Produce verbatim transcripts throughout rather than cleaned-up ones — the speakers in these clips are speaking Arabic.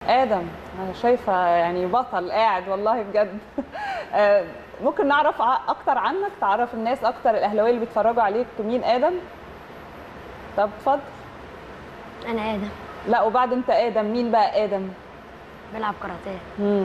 آدم أنا شايفة يعني بطل قاعد والله بجد. ممكن نعرف أكتر عنك، تعرف الناس أكتر الأهلاوية اللي بيتفرجوا عليك مين آدم؟ طب اتفضل. أنا آدم. لا وبعد أنت آدم مين بقى آدم؟ بيلعب كاراتيه. امم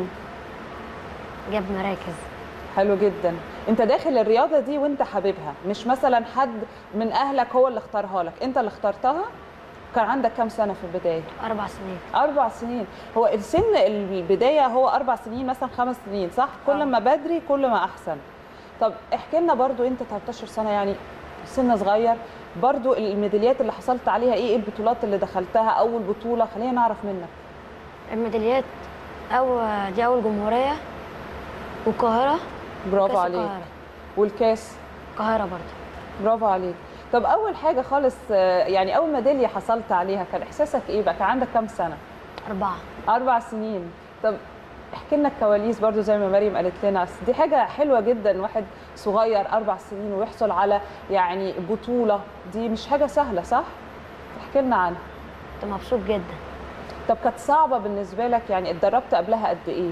جاب مراكز. حلو جدا. أنت داخل الرياضة دي وأنت حاببها، مش مثلا حد من أهلك هو اللي اختارها لك، أنت اللي اخترتها؟ كان عندك كام سنة في البداية؟ أربع سنين. أربع سنين، هو السن البداية هو أربع سنين مثلا خمس سنين صح؟ كل ما بدري كل ما أحسن. طب احكي لنا برضو أنت تلتاشر سنة يعني سن صغير، برضو الميداليات اللي حصلت عليها إيه؟ إيه البطولات اللي دخلتها؟ أول بطولة خلينا نعرف منك. الميداليات أو دي أول جمهورية والقاهرة. برافو عليك. القاهرة. والكاس؟ القاهرة برضو. برافو عليك. طب أول حاجة خالص يعني أول ميدالية حصلت عليها كان إحساسك إيه بقى؟ كان عندك كام سنة؟ أربعة. أربع سنين. طب احكي لنا الكواليس برضو زي ما مريم قالت لنا، دي حاجة حلوة جدا واحد صغير أربع سنين ويحصل على يعني بطولة، دي مش حاجة سهلة صح؟ احكي لنا عنها. كنت مبسوط جدا. طب كانت صعبة بالنسبة لك يعني اتدربت قبلها قد إيه؟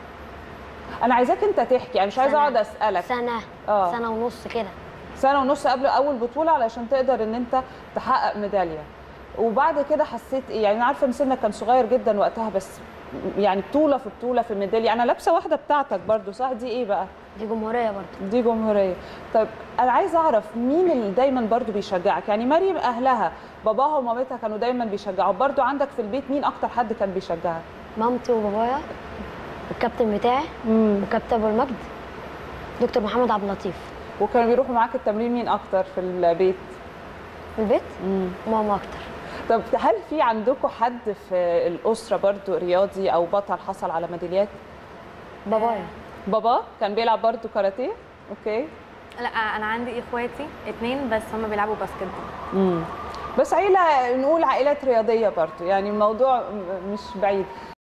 أنا عايزاك أنت تحكي، يعني مش عايزة أقعد أسألك. سنة آه. سنة ونص كده. سنة ونص قبل أول بطولة علشان تقدر إن أنت تحقق ميدالية. وبعد كده حسيت إيه؟ يعني أنا عارفة إن سنك كان صغير جدا وقتها، بس يعني بطولة في بطولة في ميدالية، أنا لابسة واحدة بتاعتك برضو صح؟ دي إيه بقى؟ دي جمهورية برضو. دي جمهورية. طيب أنا عايزة أعرف مين اللي دايما برضو بيشجعك؟ يعني مريم أهلها باباها ومامتها كانوا دايما بيشجعوا، برضو عندك في البيت مين أكتر حد كان بيشجعك؟ مامتي وبابايا والكابتن بتاعي امم وكابتن أبو المجد دكتور محمد عبد اللطيف. وكانوا بيروحوا معاك التمرين مين أكتر في البيت؟ في البيت؟ امم ماما أكتر. طب هل في عندكم حد في الأسرة برضو رياضي أو بطل حصل على ميداليات؟ بابايا. بابا كان بيلعب برضو كاراتيه؟ أوكي. لا انا عندي اخواتي اتنين بس هم بيلعبوا باسكت. امم بس عيلة نقول عائلات رياضية برضو، يعني الموضوع مش بعيد.